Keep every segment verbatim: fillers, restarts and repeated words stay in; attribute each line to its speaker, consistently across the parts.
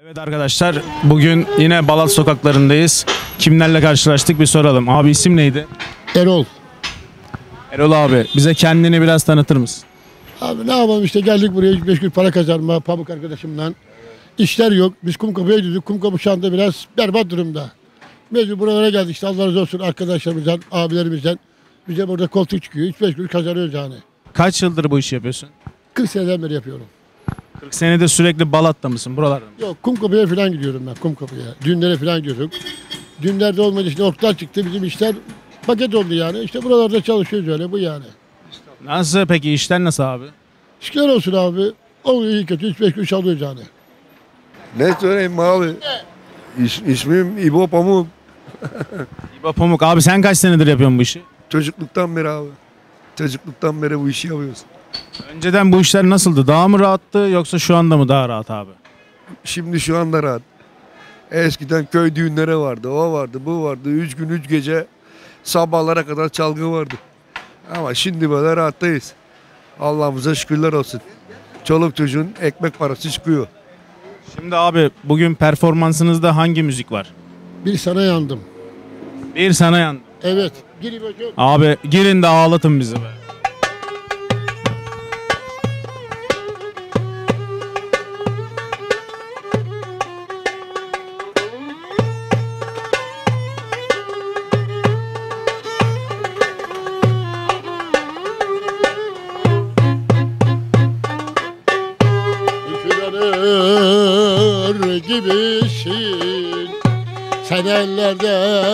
Speaker 1: Evet arkadaşlar, bugün yine Balat sokaklarındayız. Kimlerle karşılaştık bir soralım. Abi isim neydi?
Speaker 2: Erol.
Speaker 1: Erol abi, bize kendini biraz tanıtır mısın?
Speaker 2: Abi ne yapalım işte geldik buraya üç beş gün para kazanma pamuk arkadaşımla. İşler yok. Biz Kumkapı'ya gidiyorduk. Kumkapı şu anda biraz berbat durumda. Mecbur buralara geldik işte Allah razı olsun arkadaşlarımızdan, abilerimizden. Bize burada koltuk çıkıyor. üç beş gün kazanıyoruz yani.
Speaker 1: Kaç yıldır bu işi yapıyorsun?
Speaker 2: kırk seneden beri yapıyorum.
Speaker 1: kırk senedir sürekli Balat'ta mısın, buralarda mı?
Speaker 2: Yok Kumkapı'ya falan gidiyorum ben Kumkapı'ya. Düğünlere falan gidiyorduk. Düğünlerde olmayınca işte oklar çıktı. Bizim işler paket oldu yani. İşte buralarda çalışıyoruz öyle bu yani.
Speaker 1: Nasıl peki, işler nasıl abi?
Speaker 2: Şükürler olsun abi. Oluyor iyi kötü üç beş gün çalıyoruz yani.
Speaker 3: Ne söyleyeyim abi? İs, ismim İbo Pamuk.
Speaker 1: İbo Pamuk abi, sen kaç senedir yapıyorsun bu işi?
Speaker 3: Çocukluktan beri abi. Çocukluktan beri bu işi yapıyoruz.
Speaker 1: Önceden bu işler nasıldı? Daha mı rahattı yoksa şu anda mı daha rahat abi?
Speaker 3: Şimdi şu anda rahat. Eskiden köy düğünleri vardı. O vardı, bu vardı. Üç gün üç gece sabahlara kadar çalgı vardı. Ama şimdi böyle rahattayız. Allah'ımıza şükürler olsun. Çoluk çocuğun ekmek parası çıkıyor.
Speaker 1: Şimdi abi, bugün performansınızda hangi müzik var?
Speaker 2: Bir sana yandım.
Speaker 1: Bir sana yan.
Speaker 2: Evet. Gireyim hocam.
Speaker 1: Abi girin de ağlatın bizi be.
Speaker 2: Üflenir gibisin, sen ellerde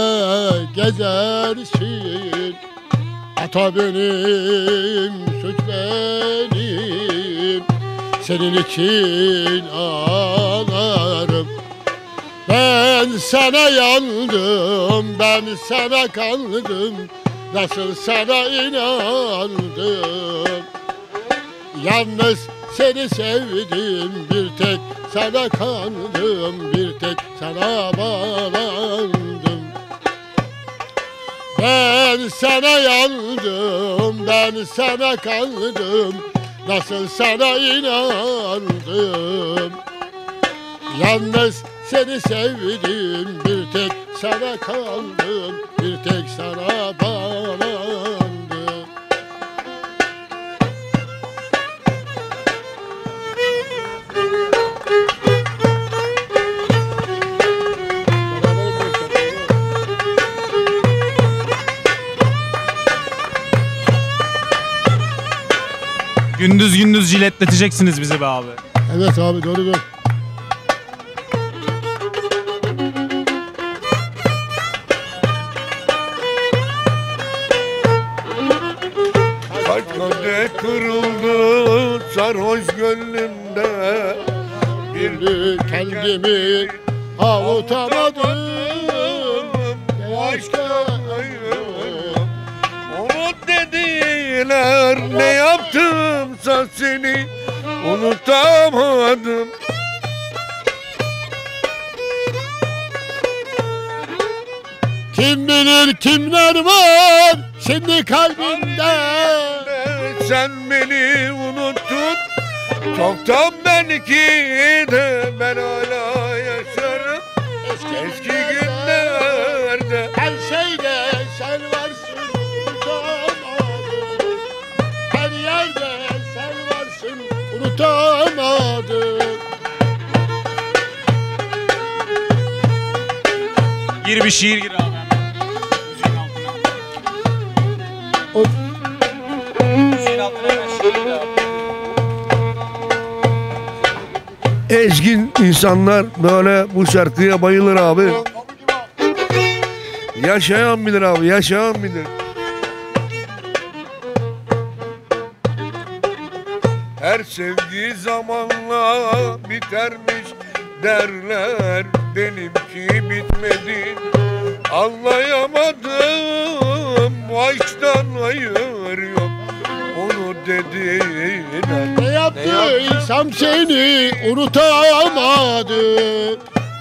Speaker 2: gezersin. Ata benim, suç benim, senin için ağlarım. Ben sana yandım, ben sana kandım, nasıl sana inandım. Yalnız seni sevdim, bir tek sana kandım, bir tek sana bağlandım. Ben sana yandım, ben sana kandım, nasıl sana inandım. Yalnız seni sevdim, bir tek sana kaldım, bir tek sana bağlandım.
Speaker 1: Gündüz gündüz jiletleteceksiniz bizi be abi.
Speaker 2: Evet abi doğru doğru.
Speaker 3: Kalp kadeh kırıldı sarhoş gönlümde.
Speaker 2: Bir gün kendimi avutamadım.
Speaker 3: Bu aşka ayırdım. Unut dediler, ne yaptımsa seni unutamadım.
Speaker 2: Kim bilir kimler var şimdi kalbimde.
Speaker 3: Sen beni unuttun çoktan, belki de ben hala yaşarım eski günlerde.
Speaker 2: Her şeyde sen varsın unutamadım. Her yerde sen varsın unutamadım.
Speaker 1: Gir bir şiir gir abi. Müziğin altına.
Speaker 2: O
Speaker 1: Müziğin altına hemen şiir gir abi.
Speaker 3: Ezgin insanlar böyle bu şarkıya bayılır abi. Yaşayan bilir abi, yaşayan bilir. Her sevgi zamanla bitermiş derler, benimki bitmedi. Anlayamadım, bu aşktan hayır yok, onu dediler.
Speaker 2: ne yaptıysam seni unutamadım.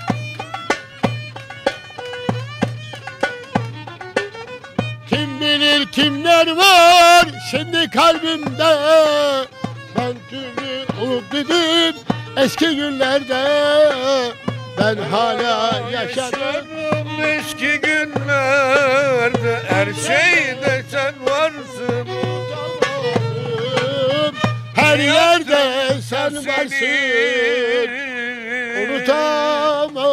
Speaker 2: Kim bilir kimler var şimdi kalbimde. Ben türlü unut dedim eski günlerde. ben hala yaşarım.
Speaker 3: Eski günlerde her şeyde sen varsın.
Speaker 2: Her yerde sen varsın. Unutamam.